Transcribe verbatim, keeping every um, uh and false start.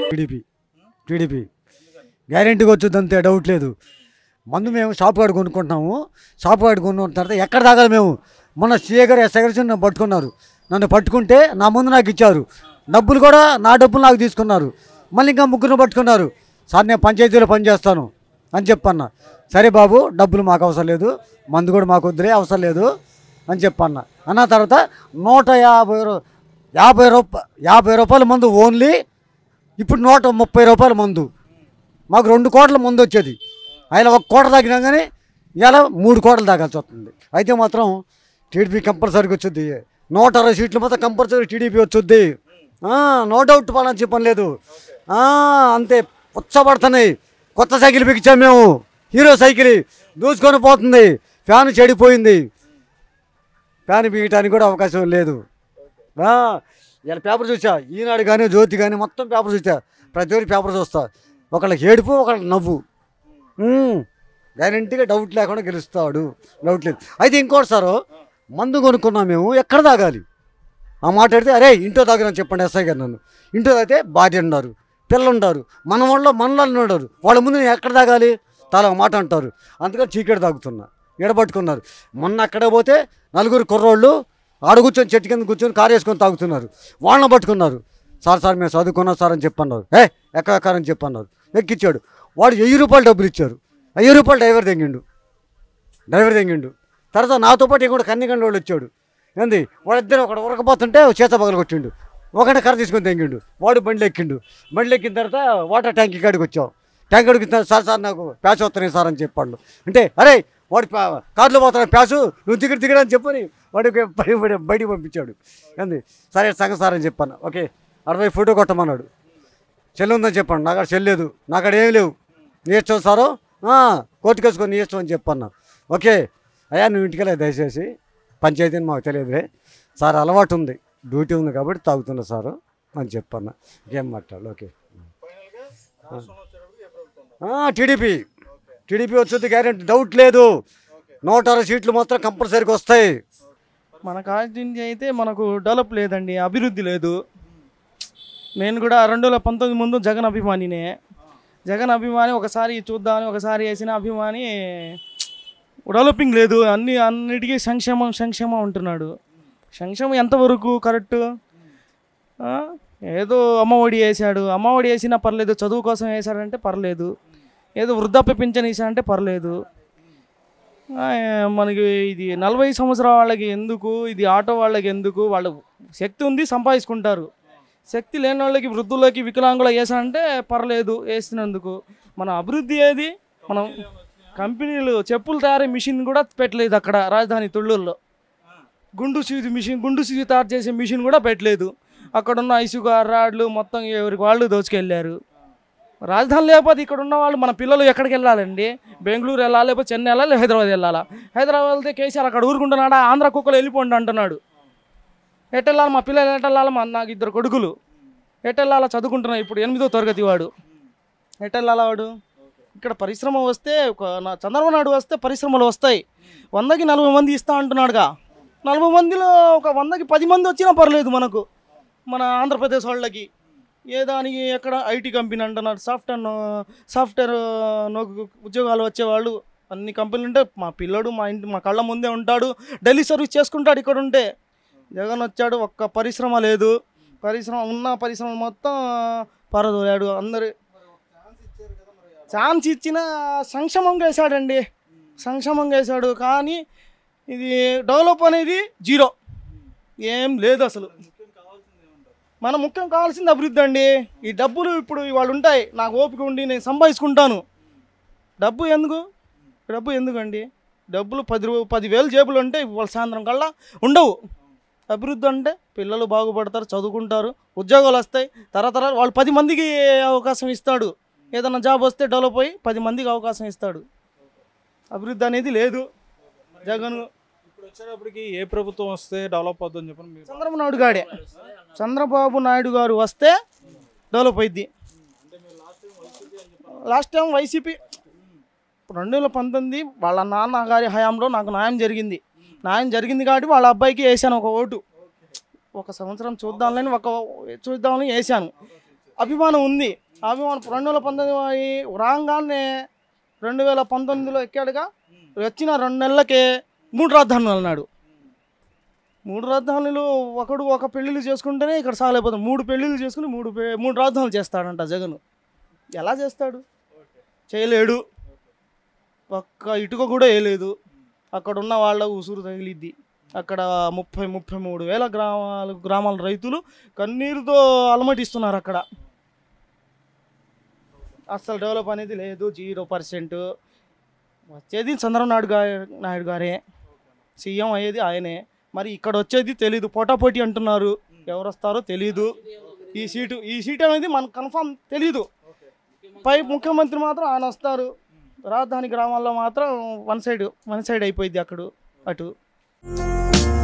TDP TDP గ్యారెంటీగా వచ్చుద్ది, అంతే doubt లేదు. మందు మేము షాప్ కాడ కొనుక్కుంటున్నాము, షాప్ కాడ కొనుక్కున్న తర్వాత ఎక్కడ తాగాలి మేము? మొన్న సీఏ గారు ఎస్ఐ గారు నన్ను పట్టుకున్నారు, నన్ను పట్టుకుంటే నా ముందు నాకు ఇచ్చారు, డబ్బులు కూడా నా డబ్బులు నాకు తీసుకున్నారు. మళ్ళీ ఇంకా ముగ్గురు పట్టుకున్నారు. సార్ నేను పంచాయతీలో పనిచేస్తాను అని చెప్పన్న. సరే బాబు డబ్బులు మాకు అవసరం లేదు, మందు కూడా మాకు వద్దులే అవసరం లేదు అని చెప్పన్న. అన్న తర్వాత నూట యాభై రూ యాభై రూపా యాభై రూపాయల మందు ఓన్లీ, ఇప్పుడు నూట ముప్పై రూపాయల మందు. మాకు రెండు కోట్ల మందు వచ్చేది, ఆయన ఒక కోట తాగినా కానీ ఇలా మూడు కోటలు తాగాల్సి వస్తుంది. అయితే మాత్రం టీడీపీ కంపల్సరీగా వచ్చుద్ది. నూట అరవై సీట్లు మాత్రం కంపల్సరీ టీడీపీ వచ్చుద్ది, నో డౌట్ పని చెప్పని లేదు. అంతే పుచ్చబడుతున్నాయి. కొత్త సైకిల్ బిగించాం మేము, హీరో సైకిల్ దూసుకొని పోతుంది, ఫ్యాన్ చెడిపోయింది, ఫ్యాన్ బిగటానికి కూడా అవకాశం లేదు. ఇలా పేపర్ చూసా, ఈనాడు కానీ జ్యోతి కానీ మొత్తం పేపర్ చూసా, ప్రతి ఒక్కరి పేపర్ చూస్తా, ఒకళ్ళకి ఏడుపు ఒకళ్ళకి నవ్వు. గ్యారెంటీగా డౌట్ లేకుండా గెలుస్తాడు, డౌట్ లేదు. అయితే ఇంకోటి సారు, మందు కొనుక్కున్నాం మేము, ఎక్కడ తాగాలి? ఆ మాట అడితే అరే ఇంట్లో తాగినా చెప్పండి ఎస్ఐ గారు. నన్ను ఇంట్లో తాగితే భార్య ఉన్నారు, పిల్లలు ఉంటారు, మన వాళ్ళు మనలాళ్ళు ఉంటారు, వాళ్ళ ముందు నేను ఎక్కడ తాగాలి? తల మాట అంటారు. అందుకని చీకటి తాగుతున్నా, ఎడబట్టుకున్నారు. మొన్న అక్కడే పోతే నలుగురు కుర్రోళ్ళు ఆడ కూర్చొని చెట్టు కింద కూర్చొని కారు వేసుకొని తాగుతున్నారు, వాళ్ళని పట్టుకున్నారు. సార్ సార్ మేము చదువుకున్నాం సార్ అని చెప్పన్నారు. ఏ ఎక్క ఎక్కారని చెప్పన్నారు, ఎక్కిచ్చాడు. వాడు వెయ్యి రూపాయలు డబ్బులు ఇచ్చారు, వెయ్యి రూపాయలు డ్రైవర్ తెంగిండు డ్రైవర్ తెంగిండు తర్వాత నాతో పాటు ఇంకోటి కన్నిగండి వాళ్ళు వచ్చాడు. ఏంది వాడిద్దరు ఒకటి ఉరకపోతుంటే చేత పగలు కొట్టిండు, ఒకటి కర్ర తీసుకొని తెంగిండు. వాడు బండ్లు ఎక్కిండు, బండ్లు ఎక్కిన తర్వాత వాటర్ ట్యాంక్ కాడికి వచ్చాం. ట్యాంక్ కాడికి సార్ సార్ నాకు ప్యాచ్ వస్తున్నాయి సార్ అని చెప్పాడు. అంటే అరే వాడు కార్లో పోతున్నాడు ప్యాచు, నువ్వు దిగడు దిగడు అని చెప్పని వాడికి బయటికి పంపించాడు. ఏంది సరే సంగ సార్ అని చెప్పాను. ఓకే అరవై ఫోటో కొట్టమన్నాడు. చెల్లి ఉందని చెప్పాను, నాకాడ చెల్లేదు, నాకాడ ఏమి లేవు, నీ ఇష్టం సారు కోర్టుకు వేసుకొని నీ ఇష్టం అని చెప్పన్నా. ఓకే అయ్యా నువ్వు ఇంటికెళ్ళే దయచేసి పంచాయతీ అని మాకు తెలియదులే సార్, అలవాటు ఉంది డ్యూటీ ఉంది కాబట్టి తాగుతున్నా సారు అని చెప్పన్నా. ఇంకేం మాట్లాడు. ఓకే టీడీపీ టీడీపీ వచ్చేది గ్యారెంటీ, డౌట్ లేదు. నూట అరవై సీట్లు మాత్రం కంపల్సరీగా వస్తాయి. మన కాన్స్టిట్యూన్సీ అయితే మనకు డెవలప్ లేదండి, అభివృద్ధి లేదు. నేను కూడా రెండు వేల పంతొమ్మిది ముందు జగన్ అభిమానినే, జగన్ అభిమాని ఒకసారి చూద్దామని ఒకసారి వేసిన అభిమాని డెవలపింగ్ లేదు. అన్ని అన్నిటికీ సంక్షేమం సంక్షేమం ఉంటున్నాడు. సంక్షేమం ఎంతవరకు కరెక్ట్? ఏదో అమ్మఒడి వేసాడు, అమ్మఒడి వేసినా పర్లేదు, చదువు కోసం వేసాడంటే పర్లేదు, ఏదో వృద్ధాప్య పింఛన్ వేసాడంటే పర్లేదు. మనకి ఇది నలభై సంవత్సరాల వాళ్ళకి ఎందుకు, ఇది ఆటో వాళ్ళకి ఎందుకు? వాళ్ళు శక్తి ఉంది సంపాదించుకుంటారు, శక్తి లేని వాళ్ళకి వృద్ధులకి వికలాంగులు వేసాడంటే పర్లేదు వేసినందుకు. మన అభివృద్ధి ఏది? మనం కంపెనీలు చెప్పులు తయారీ మిషన్ కూడా పెట్టలేదు అక్కడ రాజధాని తొళ్ళూరులో. గుండు సూది మిషన్ గుండు సూది తయారు చేసే మిషన్ కూడా పెట్టలేదు. అక్కడున్న ఇసుక రాడ్లు మొత్తం ఎవరికి వాళ్ళు దోచుకెళ్ళారు. రాజధాని లేకపోతే ఇక్కడ ఉన్న వాళ్ళు మన పిల్లలు ఎక్కడికి వెళ్ళాలండి? బెంగళూరు వెళ్ళాలి, లేకపోతే చెన్నై వెళ్ళాలి, హైదరాబాద్ వెళ్ళాలా? హైదరాబాద్ వెళ్తే కేసీఆర్ అక్కడ ఊరుకుంటున్నాడా? ఆంధ్ర కుక్కలు వెళ్ళిపోండి అంటున్నాడు. ఎట్టెళ్ళాలి మా పిల్లలు, ఎట్టెళ్ళాలి? మా నాకు ఇద్దరు కొడుకులు, ఎట్టెళ్ళాలా? చదువుకుంటున్నాడు ఇప్పుడు ఎనిమిదో తరగతి వాడు, ఎట్టెళ్ళాలా వాడు? ఇక్కడ పరిశ్రమ వస్తే ఒక నా చంద్రబాబు నాయుడు వస్తే పరిశ్రమలు వస్తాయి. వందకి నలభై మంది ఇస్తా అంటున్నాడుగా, నలభై మందిలో ఒక వందకి పది మంది వచ్చినా పర్లేదు మనకు, మన ఆంధ్రప్రదేశ్ వాళ్ళకి. ఏ దానికి ఎక్కడ ఐటీ కంపెనీ అంటున్నారు, సాఫ్ట్వేర్ సాఫ్ట్వేర్ ఉద్యోగాలు వచ్చేవాళ్ళు అన్ని కంపెనీలు ఉంటే మా పిల్లడు మా ఇంటి మా కళ్ళ ముందే ఉంటాడు, ఢిల్లీ సర్వీస్ చేసుకుంటాడు ఇక్కడ ఉంటే. జగన్ వచ్చాడు, ఒక్క పరిశ్రమ లేదు, పరిశ్రమ ఉన్న పరిశ్రమ మొత్తం పరదోలాడు. అందరు ఛాన్స్ ఇచ్చిన సంక్షేమంగా వేశాడండి, సంక్షేమంగా వేశాడు. కానీ ఇది డెవలప్ అనేది జీరో, ఏం లేదు అసలు. మన ముఖ్యం కావాల్సింది అభివృద్ధి అండి. ఈ డబ్బులు ఇప్పుడు వాళ్ళు ఉంటాయి, నాకు ఓపిక ఉండి నేను సంపాదించుకుంటాను. డబ్బు ఎందుకు? డబ్బు ఎందుకండి? డబ్బులు పది రూ పదివేలు జేబులు ఉంటే వాళ్ళ సాయంత్రం కల్లా ఉండవు. అభివృద్ధి అంటే పిల్లలు బాగుపడతారు, చదువుకుంటారు, ఉద్యోగాలు వస్తాయి, తరతరాలు వాళ్ళు పది మందికి అవకాశం ఇస్తాడు. ఏదైనా జాబ్ వస్తే డెవలప్ అయ్యి పది మందికి అవకాశం ఇస్తాడు. అభివృద్ధి అనేది లేదు. జగన్ ఇప్పుడు వచ్చేటప్పటికి ఏ ప్రభుత్వం వస్తే డెవలప్ అవుతుందని చెప్పండి? చంద్రబాబు నాయుడు గాడే, చంద్రబాబు నాయుడు గారు వస్తే డెవలప్ అయింది. లాస్ట్ టైం వైసీపీ రెండు వేల పంతొమ్మిది వాళ్ళ నాన్నగారి హయాంలో నాకు న్యాయం జరిగింది, న్యాయం జరిగింది కాబట్టి వాళ్ళ అబ్బాయికి వేసాను ఒక ఓటు. ఒక సంవత్సరం చూద్దామని ఒక చూద్దామని వేసాను. అభిమానం ఉంది. అభిమానం రెండు వేల పంతొమ్మిది రాగానే రెండు వేల పంతొమ్మిదిలో ఎక్కాడుగా, వచ్చిన రెండు నెలలకే మూడు రాజధానులు అన్నాడు. మూడు రాజధానులు ఒకడు ఒక పెళ్ళిళ్ళు చేసుకుంటేనే ఇక్కడ సాలైపోతాం. మూడు పెళ్ళిళ్ళు చేసుకుని మూడు మూడు రాజధానులు చేస్తాడంట జగన్. ఎలా చేస్తాడు? చేయలేడు. ఒక్క ఇటుక కూడా వేయలేదు. అక్కడ ఉన్న వాళ్ళ ఉసురు తగిలిద్ది. అక్కడ ముప్పై ముప్పై మూడు వేల గ్రామాలు గ్రామాల రైతులు కన్నీరుతో అలమటిస్తున్నారు. అక్కడ అస్సలు డెవలప్ అనేది లేదు, జీరో పర్సెంట్. వచ్చేది చంద్రబాబు నాయుడు గారి నాయుడు గారే సీఎం అయ్యేది ఆయనే. మరి ఇక్కడ వచ్చేది తెలీదు, పోటాపోటీ అంటున్నారు. ఎవరు వస్తారో తెలీదు. ఈ సీటు ఈ సీటు అనేది మనకు కన్ఫామ్ తెలీదు. పై ముఖ్యమంత్రి మాత్రం ఆయన వస్తారు. రాజధాని గ్రామాల్లో మాత్రం వన్ సైడ్ వన్ సైడ్ అయిపోయింది అక్కడ అటు.